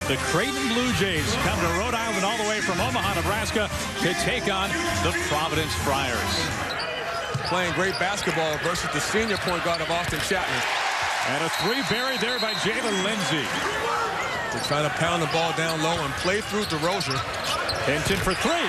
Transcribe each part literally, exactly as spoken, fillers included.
The Creighton Blue Jays come to Rhode Island all the way from Omaha, Nebraska to take on the Providence Friars. Playing great basketball versus the senior point guard of Austin Chapman. And a three buried there by Jalen Lindsey. They're trying to pound the ball down low and play through DeRozier. Henton for three.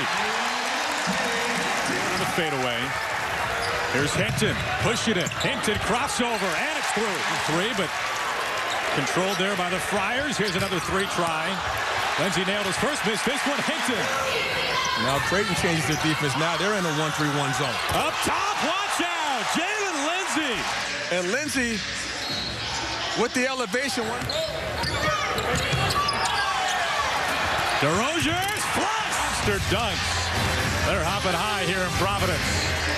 On the fadeaway. Here's Henton pushing it. Henton crossover, and it's through. Three, but controlled there by the Friars. Here's another three try. Lindsey nailed his first miss. This one, Henton. Now Creighton changes their defense. Now they're in a one three one zone. Up top, watch out! Jalen Lindsey. And Lindsey with the elevation one. DeRozier's flush. Monster dunks. They're hopping high here in Providence.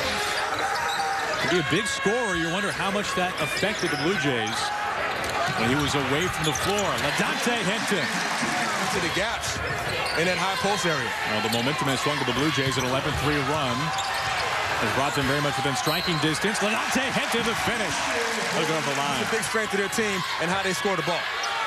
To be a big scorer, you wonder how much that affected the Blue Jays when he was away from the floor. LaDonte Henton. To the gaps in that high post area. Well, the momentum has swung to the Blue Jays. An eleven three run has brought them very much within striking distance. LaDonte Henton to finish. Look over the line. The big strength of their team and how they score the ball.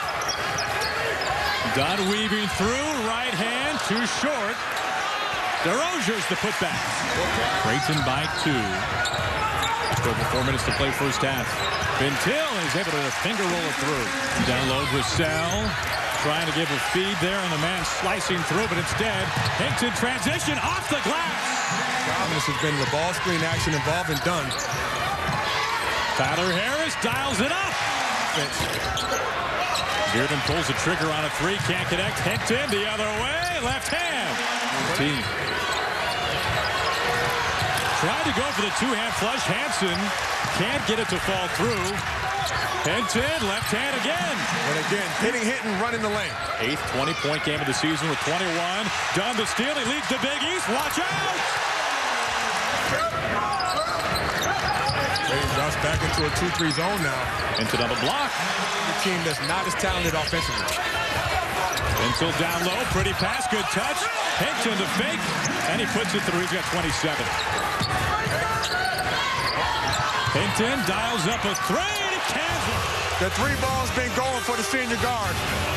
Dunn weaving through. Right hand. Too short. DeRozier's the putback. Creighton by two. Over four minutes to play first half. Bentil is able to finger roll it through. Down low, Grissel trying to give a feed there, and the man slicing through, but instead, Henton transition off the glass. Providence has been the ball screen action involving Dunn. Tyler Harris dials it up. Bearden pulls the trigger on a three, can't connect. Henton the other way, left hand. Team. Tried to go for the two-hand flush. Hansen can't get it to fall through. Henton, left hand again. And again, hitting, hitting, running the lane. Eighth twenty-point game of the season with twenty-one. Dunn the steal. He leads the Big East. Watch out! Creighton drops back into a two three zone now. Henton on the block. A team that's not as talented offensively. Until down low, pretty pass, good touch. Henton to fake, and he puts it through. He's got twenty-seven. Henton dials up a three to Kansas. The three ball's been going for the senior guard.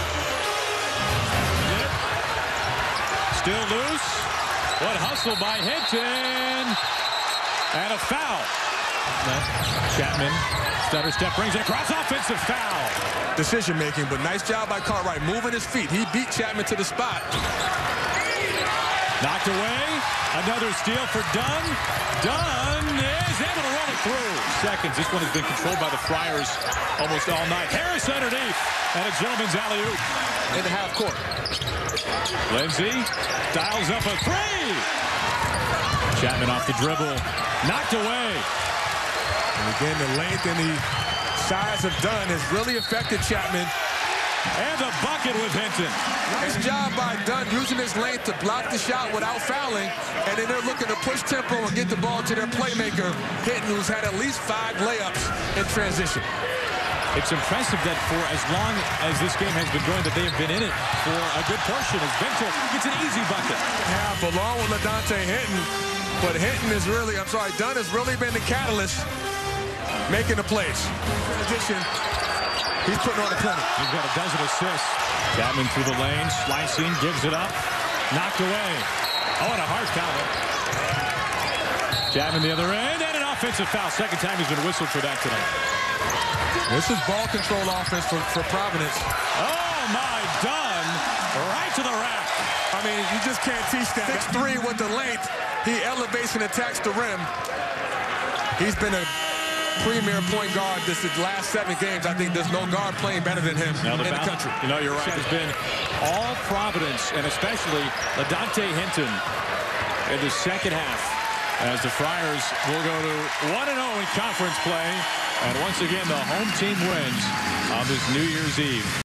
Still loose. What hustle by Henton. And a foul. Chapman, stutter step, brings it across, offensive foul. Decision making, but nice job by Cartwright, moving his feet. He beat Chapman to the spot. Knocked away. Another steal for Dunn. Dunn is able to run it through. Seconds. This one has been controlled by the Friars almost all night. Harris underneath. And a gentleman's alley-oop. In the half court. Lindsey dials up a three. Chapman off the dribble. Knocked away. And again, the length and the size of Dunn has really affected Chapman. And the bucket with Henton. Nice job by Dunn using his length to block the shot without fouling. And then they're looking to push tempo and get the ball to their playmaker, Henton, who's had at least five layups in transition. It's impressive that for as long as this game has been going, that they have been in it for a good portion. As Bentil gets an easy bucket. Half along with LaDonte Henton. But Henton is really, I'm sorry, Dunn has really been the catalyst making the plays. Transition. He's putting on a clinic. He's got a dozen assists. Chapman through the lane, slicing, gives it up. Knocked away. Oh, and a harsh foul. Chapman the other end, and an offensive foul. Second time he's been whistled for that tonight. This is ball control offense for, for Providence. Oh, my, Dunn. Right to the rack. I mean, you just can't teach that. six three with the length. He elevates and attacks the rim. He's been a premier point guard this is last seven games. I think there's no guard playing better than him now the in balance, the country. You know, you're right. It's been all Providence, and especially LaDonte Henton in the second half, as the Friars will go to one and oh in conference play. And once again, the home team wins on this New Year's Eve.